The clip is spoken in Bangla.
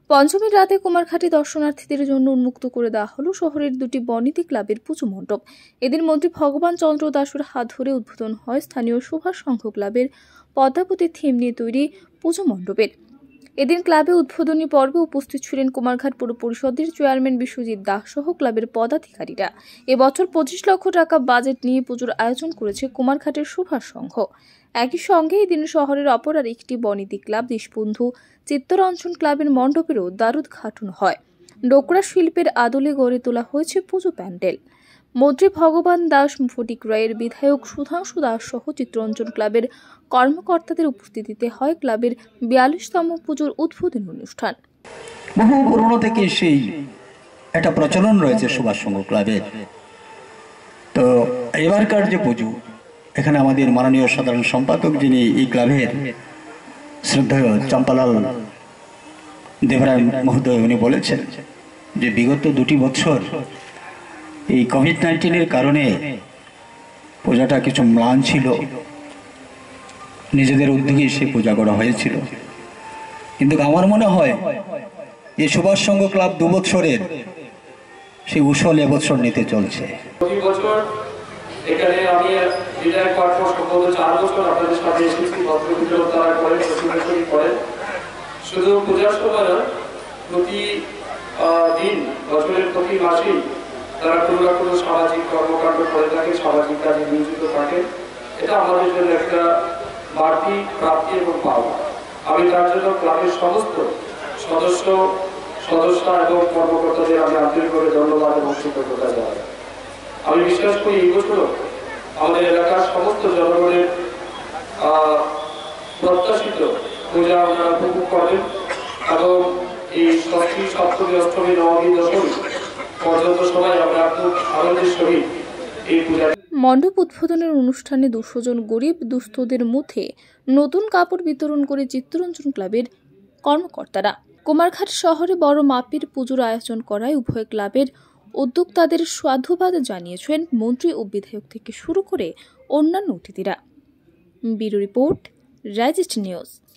পঞ্চমীর রাতে কুমারঘাটে দর্শনার্থীদের জন্য উন্মুক্ত করে দেওয়া হলো শহরের দুটি বনেদি ক্লাবের পুজো মণ্ডপ। এদের মধ্যে ভগবান চন্দ্র দাসের হাত ধরে উদ্বোধন হয় স্থানীয় সুভাষ সংঘ ক্লাবের পদ্মাবতীর থিম নিয়ে তৈরি পুজো মণ্ডপের। এদিন ক্লাবে উদ্বোধনী পর্বে উপস্থিত ছিলেন কুমারঘাট পৌর পরিষদের চেয়ারম্যান বিশ্বজিৎ দাস সহ ক্লাবের পদাধিকারীরা। এবছর 25 লক্ষ টাকা বাজেট নিয়ে পুজোর আয়োজন করেছে কুমারঘাটের সুভাষ সংঘ। একই সঙ্গে এদিন শহরের অপর আর একটি বনেদি ক্লাব দেশবন্ধু চিত্তরঞ্জন ক্লাবের মণ্ডপেরও দারুদঘাটন হয়। ডোকরা শিল্পের আদলে গড়ে তোলা হয়েছে পুজো প্যান্ডেল। মন্ত্রী ভগবান দাস, ফটিক রায়ের বিধায়ক সুধাংশু দাস সহ চিত্তরঞ্জন ক্লাবের কর্মকর্তাদের উপস্থিতিতে হয় ক্লাবের 42তম পুজোর উদ্বোধনী অনুষ্ঠান। বহু পুরনো থেকে সেই একটা প্রচলন রয়েছে সুভাষ সংঘ ক্লাবের। তো এবারকার যে পুজো, এখানে আমাদের মাননীয় সাধারণ সম্পাদক যিনি এই ক্লাবের শ্রদ্ধেয় চম্পালাল দেবরায় মহোদয়, উনি বলেছেন যে বিগত 2 বছর এই কোভিড-19-এর কারণে পূজাটা কিছু ম্লান ছিল। নিজেদের উদ্যোগে সেই পূজা করা হয়েছিল, কিন্তু আমার মনে হয় এই সুভাষ সংঘ ক্লাব 2 বছরের সেই উসল এবছর নিতে চলছে। এখানে আমি বিদায় পাঠ সম্ভবত 4 বছর আপনাদের সাথে এসেছি। ভদ্রবিদ্যালয় তারা করেন, প্রতিবছরই করেন। শুধু পূজার সময় না, প্রতি দিন বছরের প্রতি মাসেই তারা কোনো না কোনো সামাজিক কর্মকাণ্ড করে থাকে, সামাজিক কাজে নিয়োজিত থাকে। এটা আমাদের জন্য একটা বাড়তি প্রাপ্তি এবং পাওয়া। আমি তার জন্য ক্লাবের সমস্ত সদস্য এবং কর্মকর্তাদের আমি আন্তরিকভাবে ধন্যবাদ এবং কৃতজ্ঞতা জানাই। আমি বিশ্বাস করি এই বছর আমাদের এলাকার সমস্ত জনগণের প্রত্যাশিত পূজা আপনারা উপভোগ করবেন এবং এই ষষ্ঠী, সপ্তমী, অষ্টমী, নবমী, দশমী পর্যন্ত সবাই আমরা খুব আনন্দের সহিত এই পূজা। মণ্ডপ উদ্বোধনের অনুষ্ঠানে 200 জন গরিব দুস্থদের মধ্যে নতুন কাপড় বিতরণ করে চিত্তরঞ্জন ক্লাবের কর্মকর্তারা। কুমারঘাট শহরে বড় মাপের পুজোর আয়োজন করায় উভয় ক্লাবের উদ্যোক্তাদের সাধুবাদ জানিয়েছেন মন্ত্রী ও বিধায়ক থেকে শুরু করে অন্যান্য অতিথিরা। ব্যুরো রিপোর্ট, রাইজিস্ট নিউজ।